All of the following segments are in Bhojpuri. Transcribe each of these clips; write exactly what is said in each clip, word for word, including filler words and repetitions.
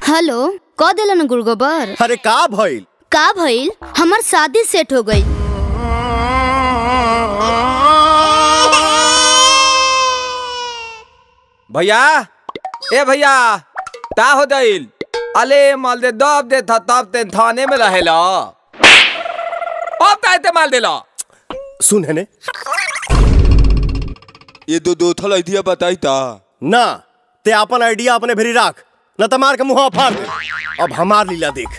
हेलो क दिलन गुड़गोबर। अरे का भइल का भइल? हमार शादी सेट हो गई। भैया ए भैया ता हो दिल अले माल दे दब दे था तब ते थाने में रहेला अब ताते माल देला सुन है ने ये दो दो थल आइडिया बताई ता ना ते अपन आइडिया अपने भेरी राख न त मार के मुंह फाड़ दे। अब हमार लीला देख।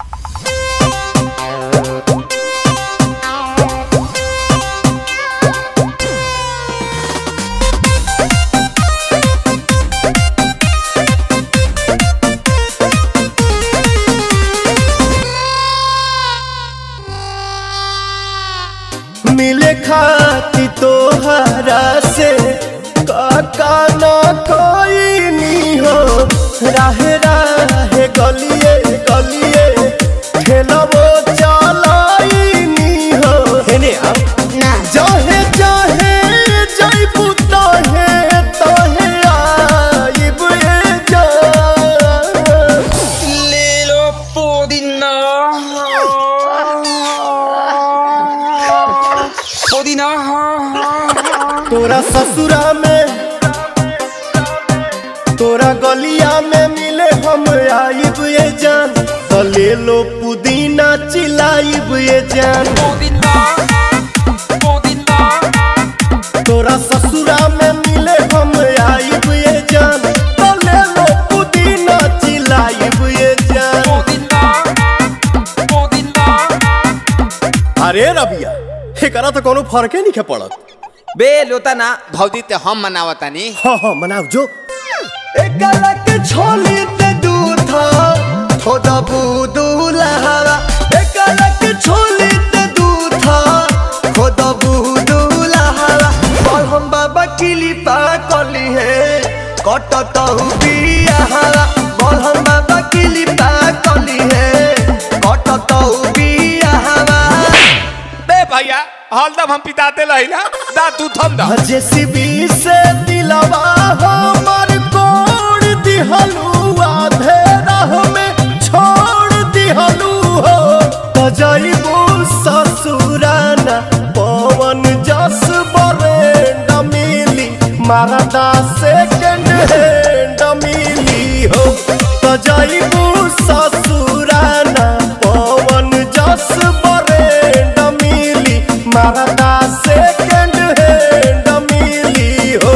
मिले खाती तोहरा से काका ना कोई नहीं हो राहे राहे गलिए गलिए ठेलबो चलाई नहीं हो हेने आप ना जहे जहे जाइबू तहे तहे आइब ए जा ले लो पुदीना पुदीना तोरा ससुरा में तोरा गलिया में मिले हम आइब ये जान तो ले लो पुदीना चिलाइब ये जान। पुदीना पुदीना तोरा ससुरा में मिले हम आइब ये जान तो ले लो पुदीना चिलाइब ये जान। पुदीना पुदीना अरे रबिया एकरा तो कोनो फर्के नहीं पड़त बे लोता ना भौजी ते हम मनावतानी। हाँ हाँ मनाओ जो एकरा के छोली ते दूधा थोड़ा बुदुलहरा एकरा के छोली ते दूधा थोड़ा बुदुलहरा बोल हम बाबा किली पा कली है कटतहु बियाहरा बोल हम बाबा किली पा कली है कटतहु बियाहरा। बे भैया हलदम हम पिताते लहिला दा तू थम दा जेसीबी से दिलवा हमर कोड़ दिहलुआ धेरा में छोड़ दिहलु हो त जाइबू ससुराना पवन जस बरेंड मिली मारदा सेकंड हैंड मिली हो त जाइबू ससुराना पवन जस बरेंड मिली मारदा सेकंड हैंड मिली हो।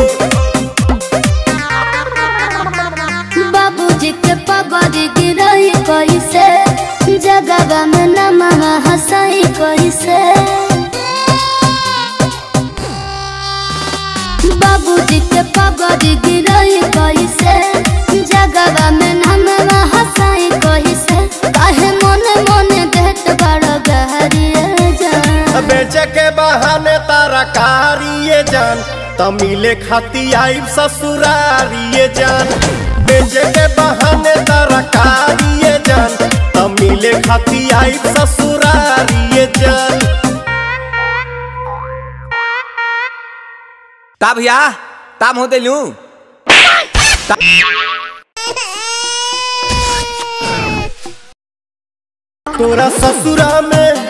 बाबूजी के पगड़ी गिरई कैसे जगह में नमः हंसई कैसे। बाबूजी के पगड़ी गिरई कैसे जगह में नमः हंसई कैसे। काहे मोने मोने देत बड़ गहरिए जान बेचे के बहाने तारा कारिए जान तमिले खाती आइब ससुरारिए जान बेचे के बहाने तारा कारिए जान तमिले खाती आइब ससुरारिए जान। ता भैया ताम हो देलू तोरा ससुरा में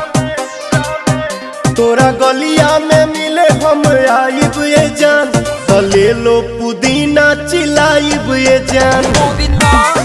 तोरा गलिया में मिले हम आइब ये जान तो ले लो पुदीना चिलाइब ये जान। पुदीना